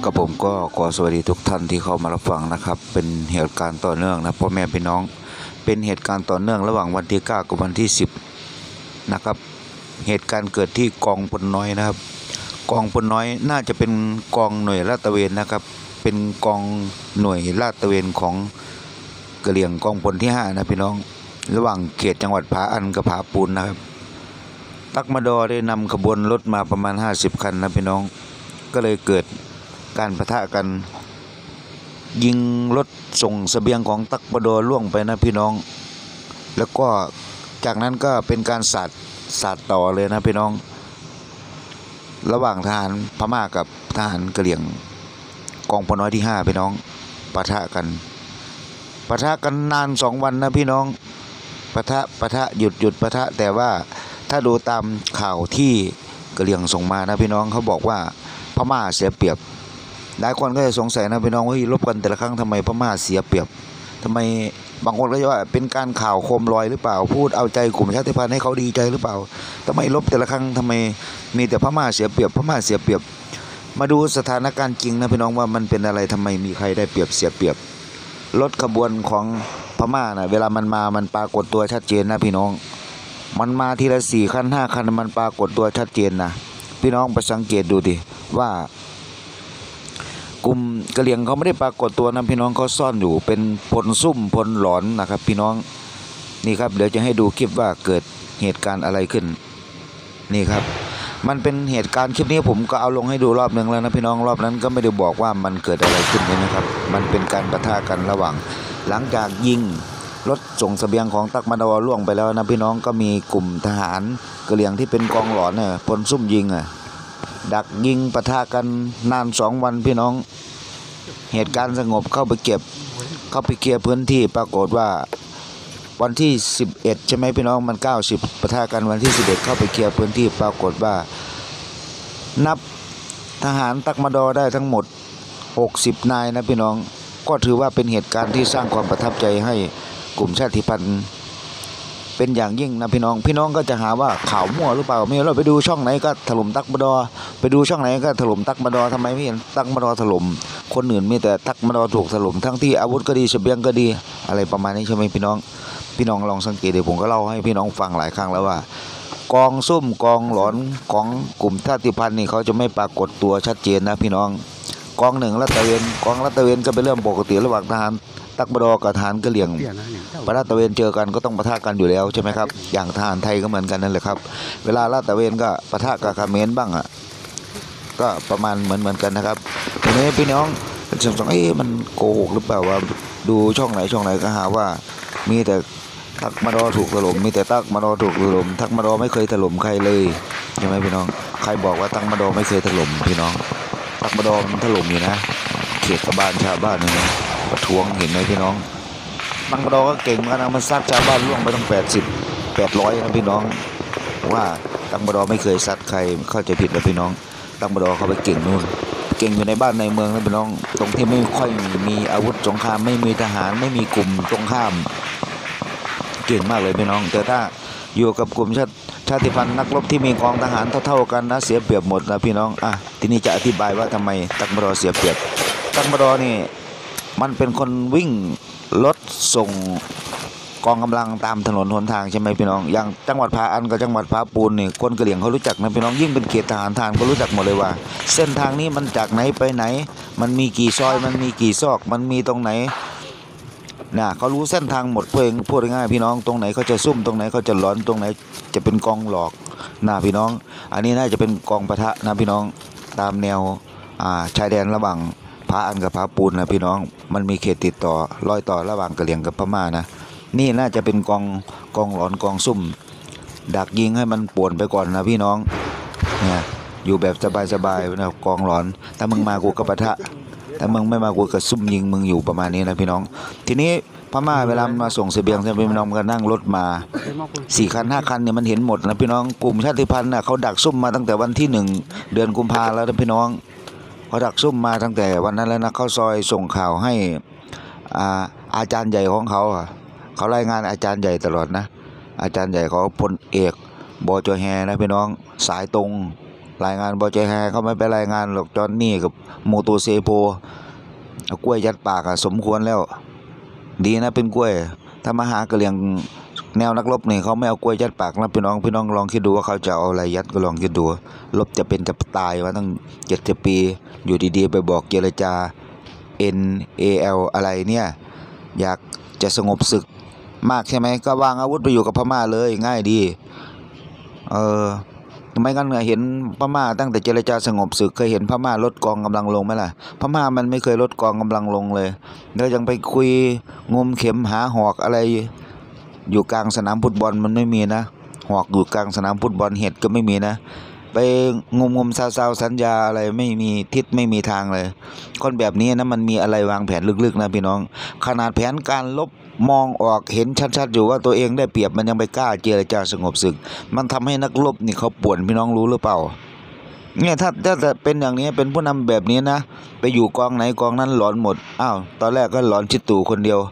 กับผมก็ขอสวัสดีทุกท่านที่เข้ามารับฟังนะครับเป็นเหตุการณ์ต่อเนื่องนะพ่อแม่พี่น้องเป็นเหตุการณ์ต่อเนื่องระหว่างวันที่9กับวันที่10นะครับเหตุการณ์เกิดที่กองพลน้อยนะครับกองพลน้อยน่าจะเป็นกองหน่วยลาดตระเวนนะครับเป็นกองหน่วยลาดตระเวนของกะเหรี่ยงกองพลที่5นะพี่น้องระหว่างเขตจังหวัดผาอันกับผาปูนนะครับตักมาดอได้นำขบวนรถมาประมาณ50คันนะพี่น้องก็เลยเกิดการปะทะกันยิงรถส่งเสบียงของตักมาดอล่วงไปนะพี่น้องแล้วก็จากนั้นก็เป็นการสาดต่อเลยนะพี่น้องระหว่างทหารพม่ากับทหารกะเหรี่ยงกองพลน้อยที่5พี่น้องปะทะกันนาน2วันนะพี่น้องปะทะหยุดปะทะแต่ว่าถ้าดูตามข่าวที่กะเหรี่ยงส่งมานะพี่น้องเขาบอกว่าพม่าเสียเปรียบหลายคนก็จะสงสัยนะพี่น้องว่าลบกันแต่ละครั้งทำไมพม่าเสียเปรียบทำไมบางคนก็จะว่าเป็นการข่าวโคมลอยหรือเปล่าพูดเอาใจกลุ่มชาติพันธุ์ให้เขาดีใจหรือเปล่าทำไมลบแต่ละครั้งทำไมมีแต่พม่าเสียเปรียบมาดูสถานการณ์จริงนะพี่น้องว่ามันเป็นอะไรทำไมมีใครได้เปรียบเสียเปรียบรถขบวนของพม่านะเวลามันมามันปรากฏตัวชัดเจนนะพี่น้องมันมาทีละ4คัน5คันมันปรากฏตัวชัดเจนนะพี่น้องไปสังเกตดูดิว่ากลุ่มกะเหรี่ยงเขาไม่ได้ปรากฏตัวนะพี่น้องเขาซ่อนอยู่เป็นพลซุ่มพลหลอนนะครับพี่น้องนี่ครับเดี๋ยวจะให้ดูคลิปว่าเกิดเหตุการณ์อะไรขึ้นนี่ครับมันเป็นเหตุการณ์คลิปนี้ผมก็เอาลงให้ดูรอบนึงแล้วนะพี่น้องรอบนั้นก็ไม่ได้บอกว่ามันเกิดอะไรขึ้นเลยนะครับมันเป็นการปะทะกันระหว่างหลังจากยิงรถส่งเสบียงของตักมาดอล่วงไปแล้วนะพี่น้องก็มีกลุ่มทหารกะเหรี่ยงที่เป็นกองหลอนเนี่ยพลซุ่มยิงดักยิงปะทะกันนาน2วันพี่น้องเหตุการณ์สงบเข้าไปเคลียร์พื้นที่ปรากฏว่าวันที่11ใช่ไหมพี่น้องมัน90ปะทะกันวันที่11เข้าไปเคลียร์พื้นที่ปรากฏว่านับทหารตักมาดอได้ทั้งหมด60นายนะพี่น้องก็ถือว่าเป็นเหตุการณ์ที่สร้างความประทับใจให้กลุ่มชาติพันธุ์เป็นอย่างยิ่งนะพี่น้องก็จะหาว่าข่าวมั่วหรือเปล่าไม่เราไปดูช่องไหนก็ถล่มตักมาดอไปดูช่องไหนก็ถล่มตักมาดอทำไมไม่เห็นตักมาดอถล่มคนอื่นมีแต่ตักมาดอถูกถล่มทั้งที่อาวุธก็ดีเสบียงก็ดีอะไรประมาณนี้ใช่ไหมพี่น้องลองสังเกตดูผมก็เล่าให้พี่น้องฟังหลายครั้งแล้วว่ากองซุ่มกองหลอนของกลุ่มชาติพันธุ์นี่เขาจะไม่ปรากฏตัวชัดเจนนะพี่น้องกองหนึ่งลาดตระเวนกองลาดตระเวนก็เป็นเรื่องปกติระหว่างทหารตักมาดอกับทหารกะเหรี่ยงปะทะตระเวนเจอกันก็ต้องปะทะกันอยู่แล้วใช่ไหมครับอย่างทหารไทยก็เหมือนกันนั่นแหละครับเวลาลาดตระเวนก็ปะทะกับเขมรบ้างก็ประมาณเหมือนกันนะครับทีนี้พี่น้องสงสัยมันโกหกหรือเปล่าว่าดูช่องไหนก็หาว่ามีแต่ตักมาดอถูกถล่มมีแต่ตักมาดอถูกถล่มตักมาดอไม่เคยถล่มใครเลยใช่ไหมพี่น้องใครบอกว่าตักมาดอไม่เคยถล่มพี่น้องตักมาดอมันถล่มอยู่นะเขตบ้านชาวบ้านเนี่ยประท้วงเห็นไหมพี่น้องตักมาดอก็เก่งมากนะมันซัดชาวบ้านล่วงไปต้อง800นะพี่น้องว่าตักมาดอไม่เคยซัดใครเข้าใจผิดแล้วพี่น้องตักมาดอเขาไปเก่งนู่นเก่งอยู่ในบ้านในเมืองนะพี่น้องตรงที่ไม่ค่อยมีอาวุธสงครามไม่มีทหารไม่มีกลุ่มตรงข้ามเก่งมากเลยพี่น้องแต่ถ้าอยู่กับกลุ่มชาติพันธุ์นักรบที่มีกองทหารเท่ากันนะเสียเปรียบหมดนะพี่น้องทีนี้จะอธิบายว่าทำไมตักมาดอเสียเปรียบตักมาดอนี่มันเป็นคนวิ่งรถส่งกองกำลังตามถนนหนทางใช่ไหมพี่น้องอย่างจังหวัดผาอันกับจังหวัดผาปูนนี่คนกะเหรี่ยงเขารู้จักนะพี่น้องยิ่งเป็นเขตทหารก็รู้จักหมดเลยว่าเส้นทางนี้มันจากไหนไปไหนมันมีกี่ซอยมันมีกี่ซอกมันมีตรงไหนนะเขารู้เส้นทางหมดพูดง่ายๆพี่น้องตรงไหนเขาจะซุ่มตรงไหนเขาจะหลอนตรงไหนจะเป็นกองหลอกนะพี่น้องอันนี้น่าจะเป็นกองปะทะนะพี่น้องตามแนวชายแดนระหว่างผาอันกับผาปูนนะพี่น้องมันมีเขตติดต่อรอยต่อระหว่างกะเหรี่ยงกับพม่านะนี่น่าจะเป็นกองหลอนกองซุ่มดักยิงให้มันป่วนไปก่อนนะพี่น้องเนี่ยอยู่แบบสบายๆนะกองหลอนถ้ามึงมากูก็ปะทะถ้ามึงไม่มากูก็ซุ่มยิงมึงอยู่ประมาณนี้นะพี่น้องทีนี้พม่าเวลามาส่งเสบียงใช่ไหมพี่น้องก็นั่งรถมา4คัน5คันเนี่ยมันเห็นหมดนะพี่น้องกลุ่มชาติพันธุ์น่ะเขาดักซุ่มมาตั้งแต่วันที่1เดือนกุมภาแล้วนะพี่น้องเขาดักซุ่มมาตั้งแต่วันนั้นแล้วนะเขาซอยส่งข่าวให้อาจารย์ใหญ่ของเขาเขารายงานอาจารย์ใหญ่ตลอดนะอาจารย์ใหญ่เขาพลเอกบจแฮนะพี่น้องสายตรงรายงานบจแฮเขาไม่ไปรายงานหรอกจอนนี่กับโมโตเซโปเอากล้วยยัดปากอะสมควรแล้วดีนะเป็นกล้วยถ้ามาหากระเหลี่ยงแนวนักรบนี่เขาไม่เอากล้วยยัดปากนะพี่น้องลองคิดดูว่าเขาจะเอาอะไรยัดก็ลองคิดดูรบจะเป็นจะตายมาตั้ง70 ปีอยู่ดีๆไปบอกเจรจา NAL อะไรเนี่ยอยากจะสงบศึกมากใช่ไหมก็วางอาวุธไปอยู่กับพม่าเลยง่ายดีทำไมกันเห็นพม่าตั้งแต่เจรจาสงบศึกเคยเห็นพม่าลดกองกำลังลงไหมล่ะพม่ามันไม่เคยลดกองกำลังลงเลยแล้วยังไปคุยงมเข็มหาหอกอะไรอยู่กลางสนามฟุตบอลมันไม่มีนะหอกอยู่กลางสนามฟุตบอลเห็ดก็ไม่มีนะไปงมซาวสัญญาอะไรไม่มีทิศไม่มีทางเลยคนแบบนี้นะมันมีอะไรวางแผนลึกๆนะพี่น้องขนาดแผนการลบมองออกเห็นชัดๆอยู่ว่าตัวเองได้เปรียบมันยังไปกล้าเจรจาสงบศึกมันทำให้นักรบนี่เขาป่วนพี่น้องรู้หรือเปล่าเนี่ยถ้าเป็นอย่างนี้เป็นผู้นำแบบนี้นะไปอยู่กองไหนกองนั้นหลอนหมดอ้าวตอนแรกก็หลอนชิดตู่คนเดียว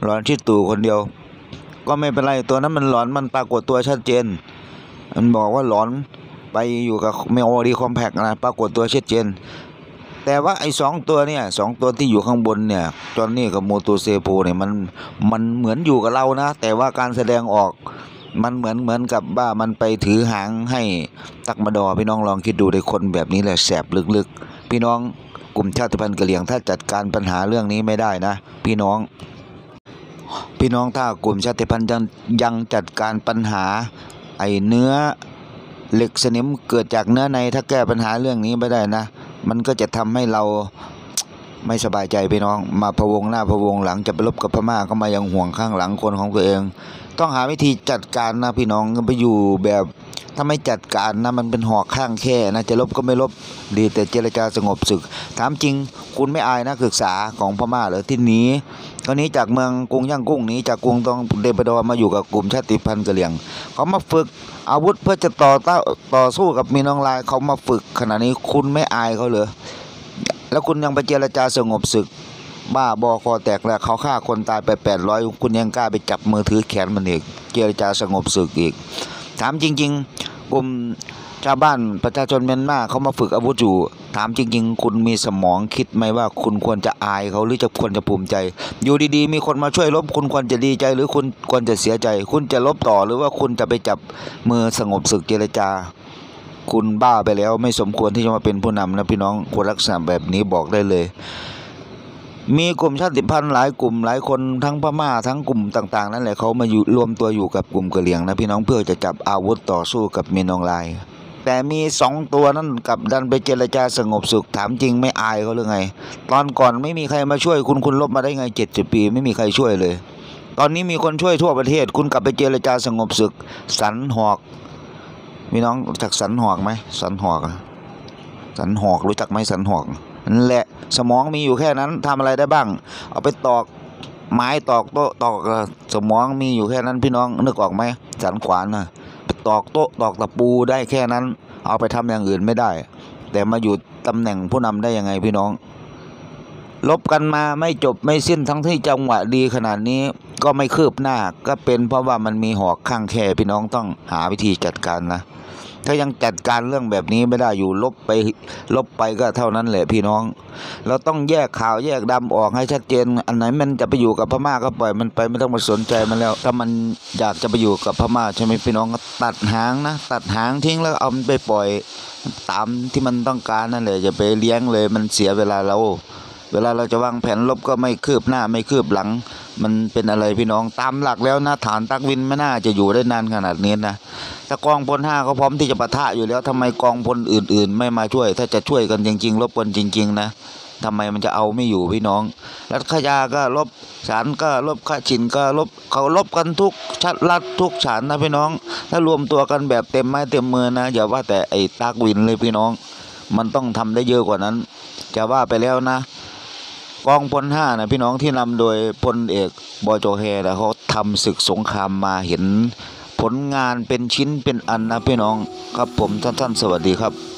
ก็ไม่เป็นไรตัวนั้นมันหลอนมันปรากฏตัวชัดเจนมันบอกว่าหลอนไปอยู่กับเมโอดีคอมแพกนะปรากฏตัวชัดเจนแต่ว่าไอ้2 ตัวเนี่ย2 ตัวที่อยู่ข้างบนเนี่ยจอนนี่กับโมโตเซโปเนี่ยมันเหมือนอยู่กับเรานะแต่ว่าการแสดงออกมันเหมือนกับว่ามันไปถือหางให้ตักมาดอพี่น้องลองคิดดูในคนแบบนี้แหละแสบลึกๆพี่น้องกลุ่มชาติพันธุ์กะเหรี่ยงถ้าจัดการปัญหาเรื่องนี้ไม่ได้นะพี่น้องถ้ากลุ่มชาติพันธุ์ยังจัดการปัญหาไอ้เนื้อเหล็กสนิมเกิดจากเนื้อในถ้าแก้ปัญหาเรื่องนี้ไม่ได้นะมันก็จะทำให้เราไม่สบายใจพี่น้องมาพะวงหน้าพะวงหลังจะไปรบกับพม่าก็มายังห่วงข้างหลังคนของตัวเองต้องหาวิธีจัดการนะพี่น้องไปอยู่แบบถ้าไม่จัดการนะมันเป็นหอกข้างแค่นะจะลบก็ไม่ลบดีแต่เจรจาสงบศึกถามจริงคุณไม่อายนักศึกษาของพม่าเหรอที่หนีตอนนี้จากเมืองกรุงย่างกุ้งนี้จากกรุงตองเดปดอมาอยู่กับกลุ่มชาติพันธุ์กะเหรี่ยงเขามาฝึกอาวุธเพื่อจะต่อสู้กับมีน้องลายเขามาฝึกขณะนี้คุณไม่อายเขาเหรอแล้วคุณยังไปเจรจาสงบศึกบ้าบอคอแตกแล้วเขาฆ่าคนตายไป800คุณยังกล้าไปจับมือถือแขนมันอีกเจรจาสงบศึกอีกถามจริงๆกลุ่มชาวบ้านประชาชนเมียนมาเขามาฝึกอาวุธอยู่ถามจริงๆคุณมีสมองคิดไหมว่าคุณควรจะอายเขาหรือจะควรจะภูมิใจอยู่ดีๆมีคนมาช่วยลบคุณควรจะดีใจหรือคุณควรจะเสียใจคุณจะลบต่อหรือว่าคุณจะไปจับมือสงบศึกเจรจาคุณบ้าไปแล้วไม่สมควรที่จะมาเป็นผู้นำนะพี่น้องคนลักษณะแบบนี้บอกได้เลยมีกลุ่มชาติพันธุ์หลายกลุ่มหลายคนทั้งพม่าทั้งกลุ่มต่างๆนั่นแหละเขามาอยู่รวมตัวอยู่กับกลุ่มกะเหรี่ยงนะพี่น้องเพื่อจะจับอาวุธต่อสู้กับมีนองลายแต่มี2 ตัวนั่นกับดันไปเจรจาสงบสุขถามจริงไม่อายเขาหรือไงตอนก่อนไม่มีใครมาช่วยคุณลบมาได้ไง70 ปีไม่มีใครช่วยเลยตอนนี้มีคนช่วยทั่วประเทศคุณกลับไปเจรจาสงบศึกสันหอกพี่น้องรู้จักสันหอกไหมสันหอกรู้จักไหมสันหอกนั่นแหละสมองมีอยู่แค่นั้นทำอะไรได้บ้างเอาไปตอกไม้ตอกโต๊ะตอกสมองมีอยู่แค่นั้นพี่น้องนึกออกไหมสันขวานนะไปตอกโต๊ะตอกตะปูได้แค่นั้นเอาไปทำอย่างอื่นไม่ได้แต่มาอยู่ตำแหน่งผู้นำได้ยังไงพี่น้องลบกันมาไม่จบไม่สิ้นทั้งที่จังหวะดีขนาดนี้ก็ไม่คืบหน้าก็เป็นเพราะว่ามันมีหอกข้างแค่พี่น้องต้องหาวิธีจัดการนะถ้ายังจัดการเรื่องแบบนี้ไม่ได้อยู่ลบไปก็เท่านั้นแหละพี่น้องเราต้องแยกขาวแยกดำออกให้ชัดเจนอันไหนมันจะไปอยู่กับพม่าก็ปล่อยมันไปไม่ต้องมาสนใจมันแล้วถ้ามันอยากจะไปอยู่กับพม่าใช่ไหมพี่น้องก็ตัดหางทิ้งแล้วเอามันไปปล่อยตามที่มันต้องการนั่นแหละอย่าไปเลี้ยงเลยมันเสียเวลาเราจะวางแผนลบก็ไม่คืบหน้าไม่คืบหลังมันเป็นอะไรพี่น้องตามหลักแล้วนะฐานตักวินไม่น่าจะอยู่ได้นานขนาดนี้นะถ้ากองพล5ก็พร้อมที่จะปะทะอยู่แล้วทำไมกองพลอื่นๆไม่มาช่วยถ้าจะช่วยกันจริงๆลบกันจริงๆนะทำไมมันจะเอาไม่อยู่พี่น้องรัฐขยาก็ลบฉานก็ลบขชินก็ลบเขาลบกันทุกชัดรัฐทุกฉานนะพี่น้องถ้ารวมตัวกันแบบเต็มไม้เต็มมือนะอย่าว่าแต่ไอ้ตักวินเลยพี่น้องมันต้องทำได้เยอะกว่านั้นจะว่าไปแล้วนะกองพล5นะพี่น้องที่นำโดยพลเอกบจแฮนะเขาทำศึกสงครามมาเห็นผลงานเป็นชิ้นเป็นอันนะพี่น้องครับผมท่านสวัสดีครับ